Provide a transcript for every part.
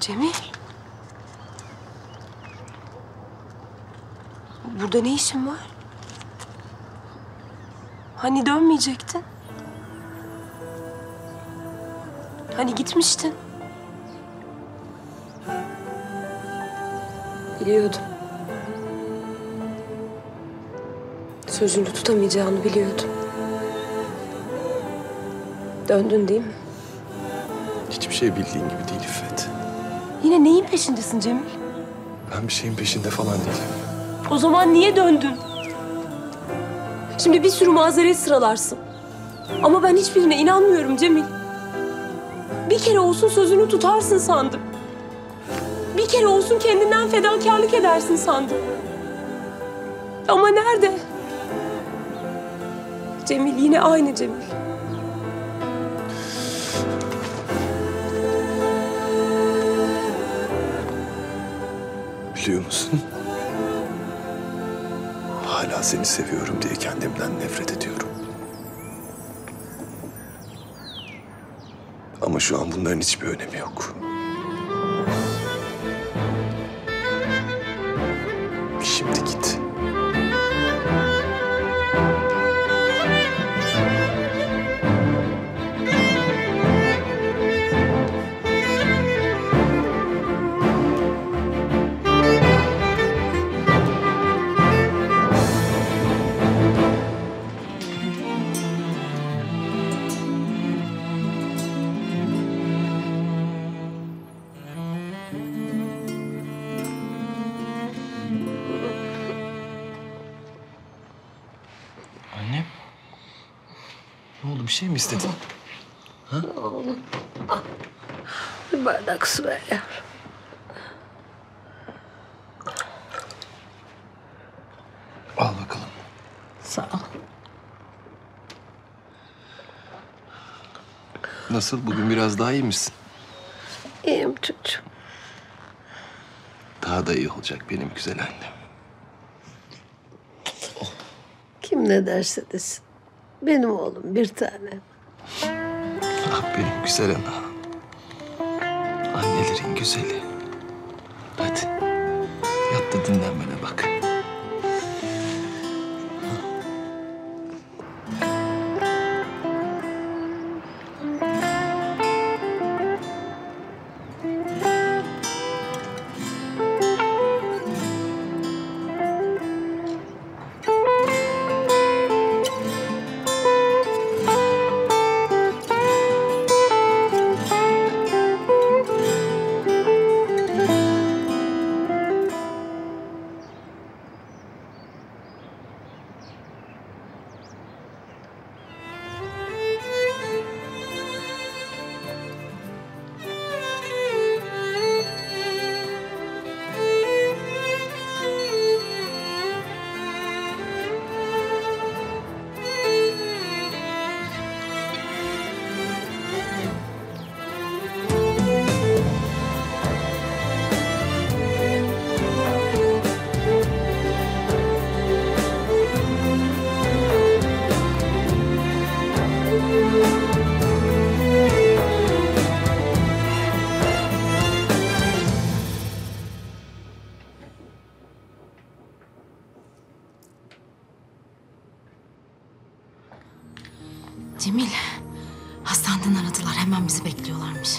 Cemil. Burada ne işin var? Hani dönmeyecektin? Hani gitmiştin? Biliyordum. Sözünü tutamayacağını biliyordum. Döndün değil mi? Hiçbir şey bildiğin gibi değil İffet. Yine neyin peşindesin Cemil? Ben bir şeyin peşinde falan değilim. O zaman niye döndün? Şimdi bir sürü mazeret sıralarsın. Ama ben hiçbirine inanmıyorum Cemil. Bir kere olsun sözünü tutarsın sandım. Bir kere olsun kendinden fedakarlık edersin sandım. Ama nerede? Cemil yine aynı Cemil. Biliyor musun? Hala seni seviyorum diye kendimden nefret ediyorum. Ama şu an bunların hiçbir önemi yok. Şimdi git. Annem. Ne oldu? Bir şey mi istedin? Ha? Oğlum, al. Bir bardak su ver yavrum. Al bakalım. Sağ ol. Nasıl? Bugün biraz daha iyi misin? İyiyim çocuğum. Daha da iyi olacak benim güzel annem. Kim ne derse desin. Benim oğlum bir tane. Ah benim güzel ana. Annelerin güzeli. Hadi. Yat da dinlenmene bak. Cemil, hastaneden aradılar. Hemen bizi bekliyorlarmış.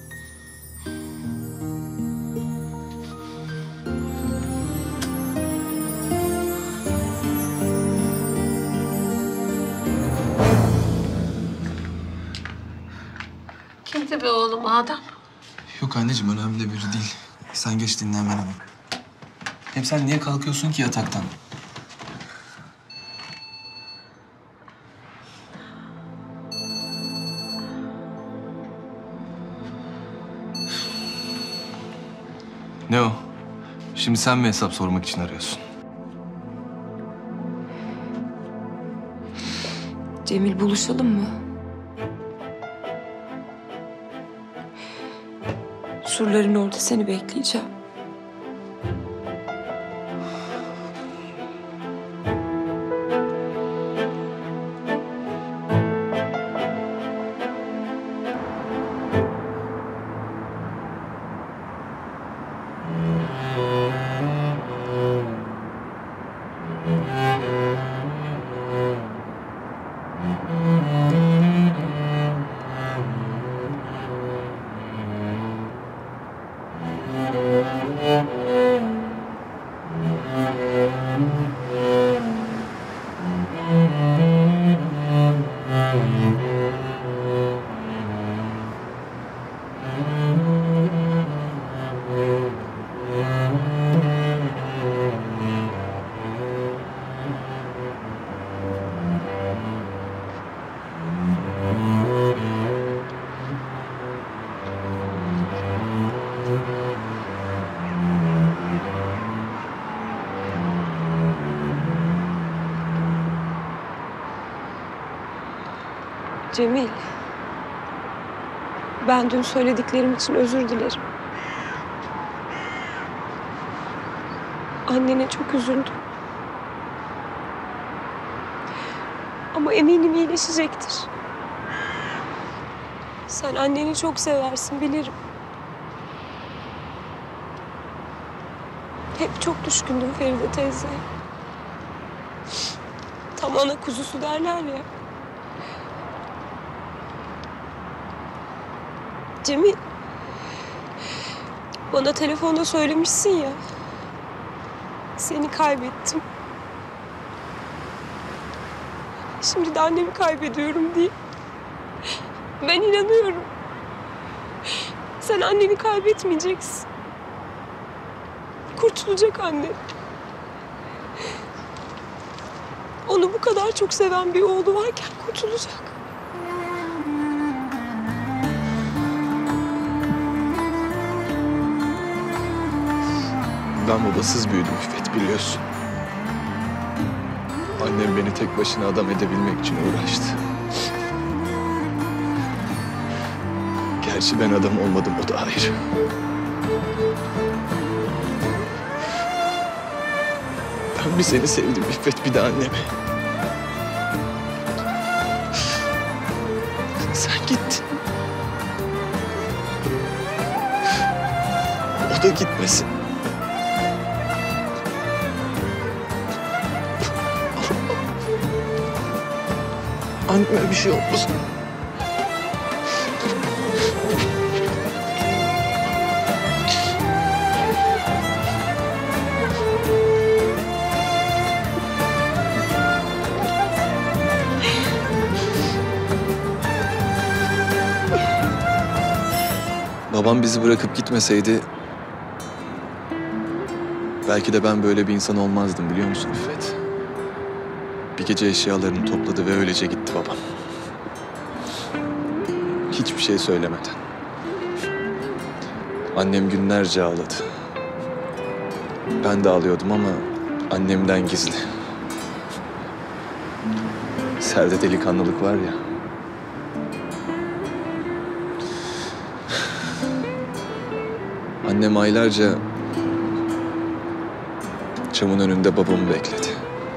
Kimdi be oğlum adam? Yok anneciğim, önemli biri değil. Sen geç dinlenmene bak. Hem sen niye kalkıyorsun ki yataktan? Ne o? Şimdi sen mi hesap sormak için arıyorsun? Cemil buluşalım mı? Surların orada seni bekleyeceğim. Cemil. Ben dün söylediklerim için özür dilerim. Annene çok üzüldüm. Ama eminim iyileşecektir. Sen anneni çok seversin, bilirim. Hep çok düşkündüm Feride teyzeye. Tam ana kuzusu derler ya. Cemil, bana telefonda söylemişsin ya. Seni kaybettim. Şimdi de annemi kaybediyorum diye. Ben inanıyorum. Sen anneni kaybetmeyeceksin. Kurtulacak anne. Onu bu kadar çok seven bir oğlu varken kurtulacak. Ben babasız büyüdüm İffet, biliyorsun. Annem beni tek başına adam edebilmek için uğraştı. Gerçi ben adam olmadım, o da ayrı. Ben bir seni sevdim İffet, bir de annemi. Sen gittin. O da gitmesin. Anneme bir şey olmasın. Babam bizi bırakıp gitmeseydi belki de ben böyle bir insan olmazdım, biliyor musun İffet? Bir gece eşyalarını topladı ve öylece gitti babam. Hiçbir şey söylemeden. Annem günlerce ağladı. Ben de ağlıyordum ama annemden gizli. Serde delikanlılık var ya. Annem aylarca çamın önünde babamı bekledi.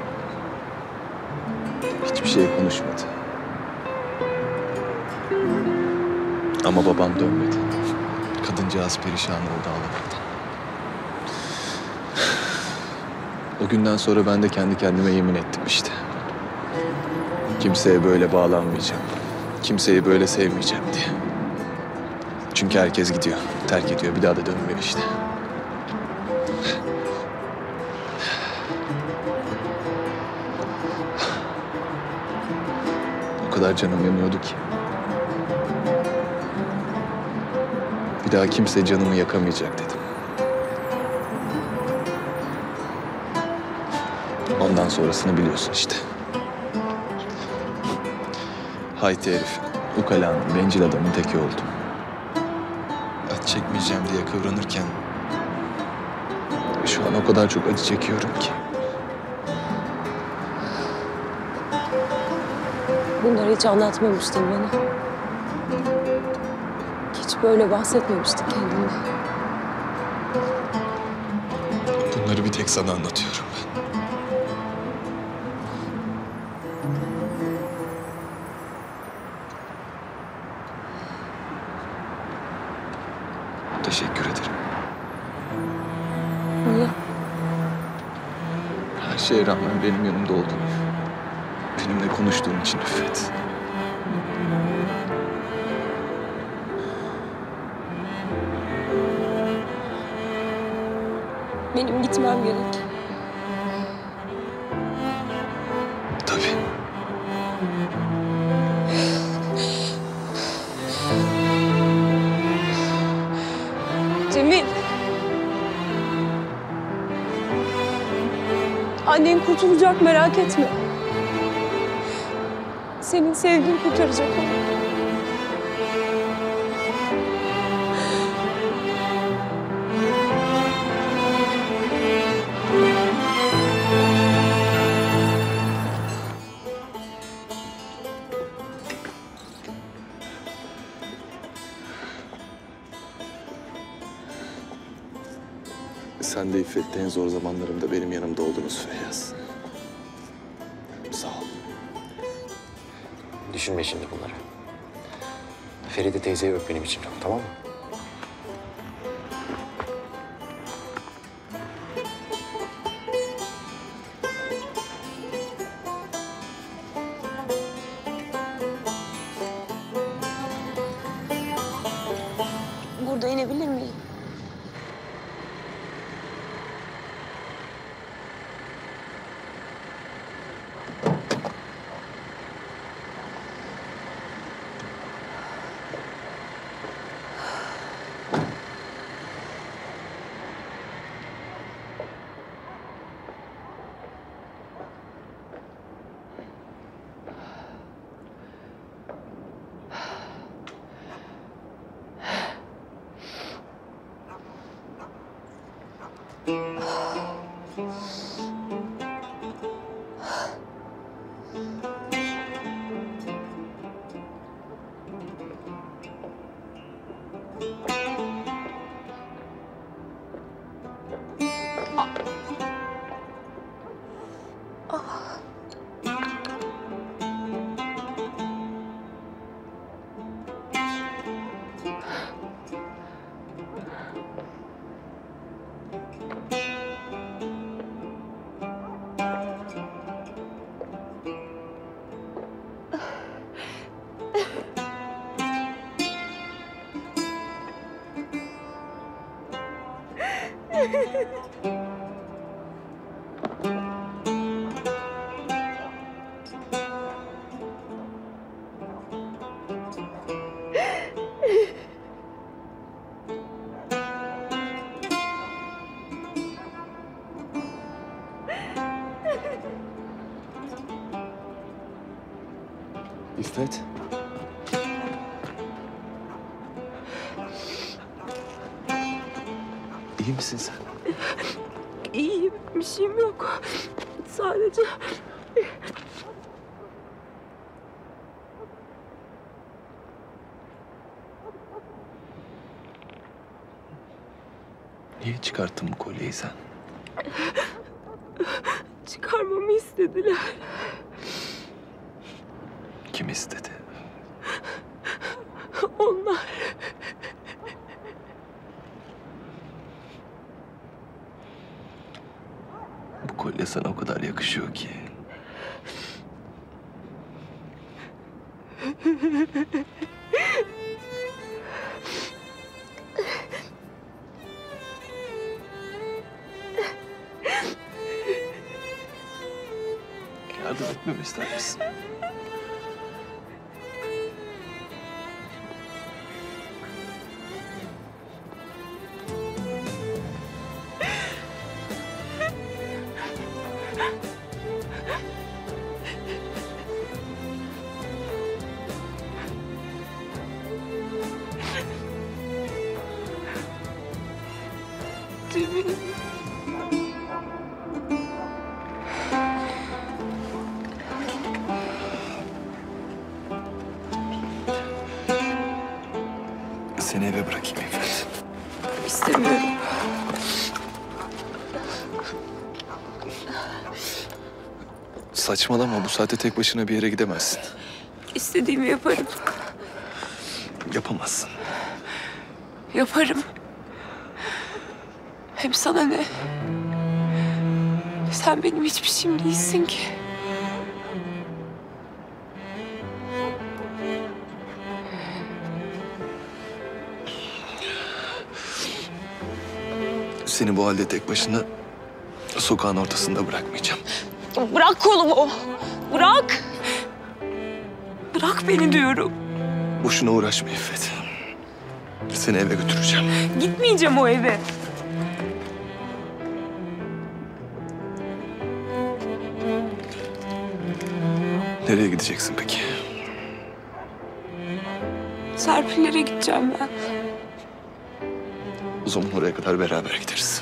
Hiçbir şey konuşmadı. Ama babam dönmedi. Kadıncağız perişan oldu ağlamaktan. O günden sonra ben de kendi kendime yemin ettim işte. Kimseye böyle bağlanmayacağım. Kimseyi böyle sevmeyeceğim diye. Çünkü herkes gidiyor, terk ediyor. Bir daha da dönmüyor işte. O kadar canım yanıyordu ki. Bir daha kimse canımı yakamayacak dedim. Ondan sonrasını biliyorsun işte. Hayti herif, ukalanın, bencil adamın teki oldum. Acı çekmeyeceğim diye kıvranırken şu an o kadar çok acı çekiyorum ki. Bunları hiç anlatmamıştın bana. Hiç böyle bahsetmemiştin kendine. Bunları bir tek sana anlatıyorum ben. Teşekkür ederim. Niye? Her şeye rağmen benim yanımda olduğun, benimle konuştuğun için İffet. Benim gitmem gerek. Tabii. Cemil. Annen kurtulacak, merak etme. Senin sevgin kurtaracak onu. Sen de İffet'te en zor zamanlarımda benim yanımda oldunuz Feyyaz. Sağ ol. Düşünme şimdi bunları. Feride teyzeyi öp benim için, tamam mı? Burada inebilir miyim? İffet. İyi misin sen? İyiyim, bir şeyim yok. Sadece... Niye çıkarttın bu kolyeyi sen? Çıkarmamı istediler. Kim istedi? Onlar. Bu kolye sana o kadar yakışıyor ki. Yardım etmemi ister misin? Cemil. Seni eve bırakayım İffet. İstemiyorum. Saçmalama, bu saatte tek başına bir yere gidemezsin. İstediğimi yaparım. Yapamazsın. Yaparım. Hem sana ne? Sen benim hiçbir şeyim değilsin ki. Seni bu halde tek başına sokağın ortasında bırakmayacağım. Bırak kolumu. Bırak. Bırak beni diyorum. Boşuna uğraşma İffet. Seni eve götüreceğim. Gitmeyeceğim o eve. Nereye gideceksin peki? Serpillere gideceğim ben. O zaman oraya kadar beraber gideriz.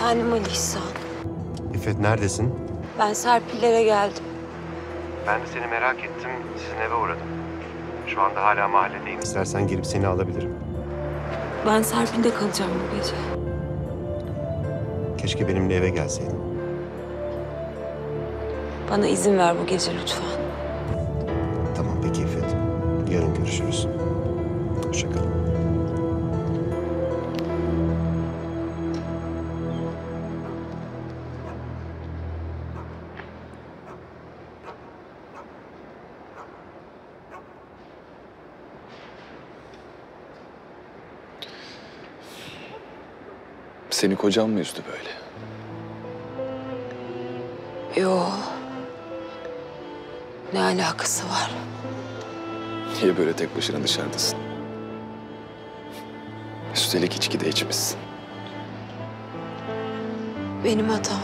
Efendim Ali İhsan. İffet neredesin? Ben Serpillere geldim. Ben de seni merak ettim. Sizin eve uğradım. Şu anda hala mahalledeyim. İstersen gelip seni alabilirim. Ben Serpil'de kalacağım bu gece. Keşke benimle eve gelseydin. Bana izin ver bu gece lütfen. Tamam peki İffet. Yarın görüşürüz. Hoşça kal. Seni kocan mı üzdü böyle? Yo. Ne alakası var? Niye böyle tek başına dışarıdasın? Üstelik içki de içmişsin. Benim hatam.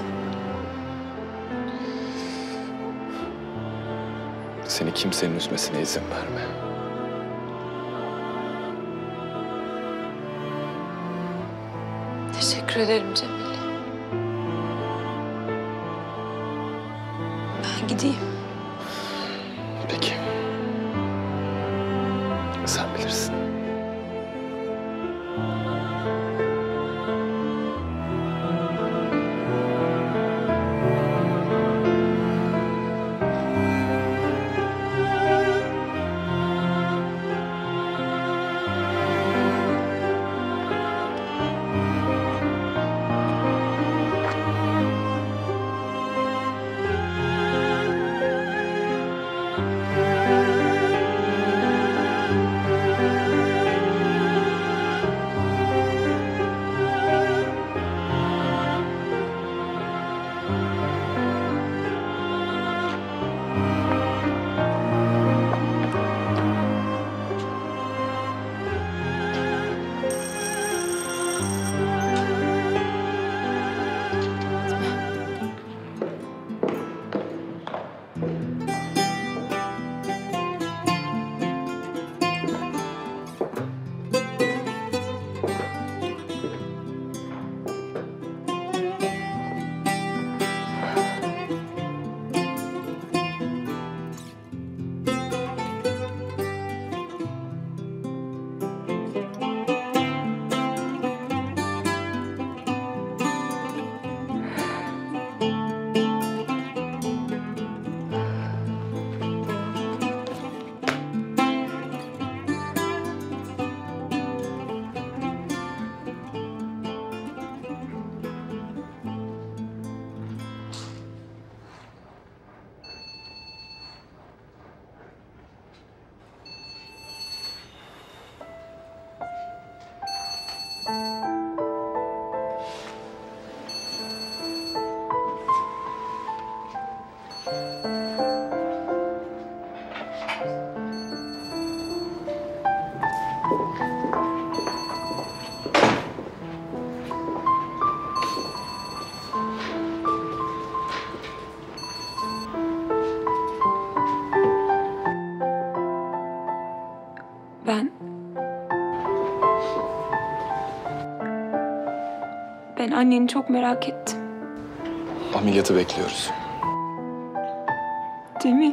Seni kimsenin üzmesine izin verme. Teşekkür ederim Cemil. Ben gideyim. Peki. Sen bilirsin. Ben anneni çok merak ettim. Ameliyatı bekliyoruz. Cemil.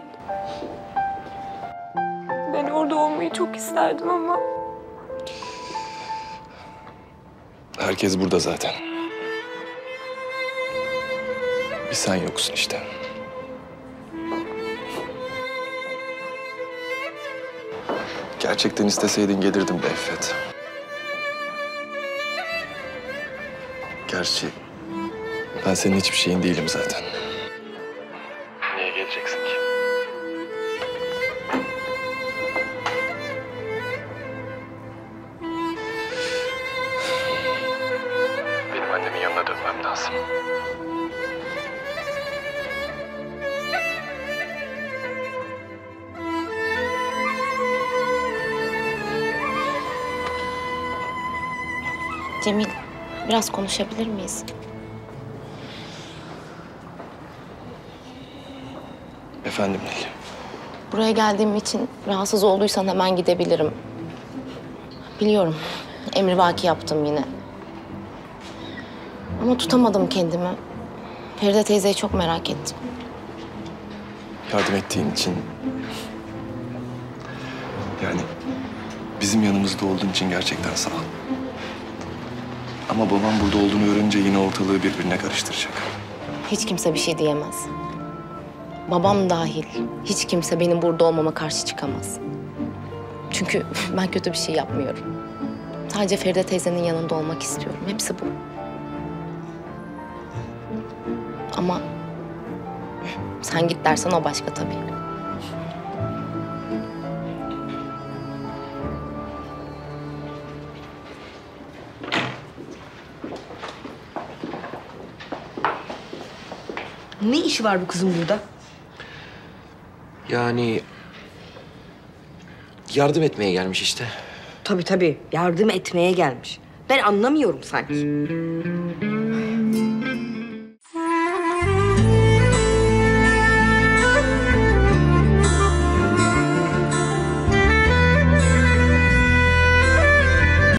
Ben orada olmayı çok isterdim ama... Herkes burada zaten. Bir sen yoksun işte. Gerçekten isteseydin gelirdim be İffet. Gerçi ben senin hiçbir şeyin değilim zaten. Niye geleceksin ki? Benim annemin yanına dönmem lazım. Cemil, biraz konuşabilir miyiz? Efendim Nil. Buraya geldiğim için rahatsız olduysan hemen gidebilirim. Biliyorum, emrivaki yaptım yine. Ama tutamadım kendimi. Feride teyzeyi çok merak ettim. Yardım ettiğin için... Yani bizim yanımızda olduğun için gerçekten sağ ol. Ama babam burada olduğunu öğrenince yine ortalığı birbirine karıştıracak. Hiç kimse bir şey diyemez. Babam dahil hiç kimse benim burada olmama karşı çıkamaz. Çünkü ben kötü bir şey yapmıyorum. Sadece Feride teyzenin yanında olmak istiyorum. Hepsi bu. Ama sen git dersen o başka tabii. Ne işi var bu kızın burada? Yani yardım etmeye gelmiş işte. Tabii yardım etmeye gelmiş. Ben anlamıyorum sanki.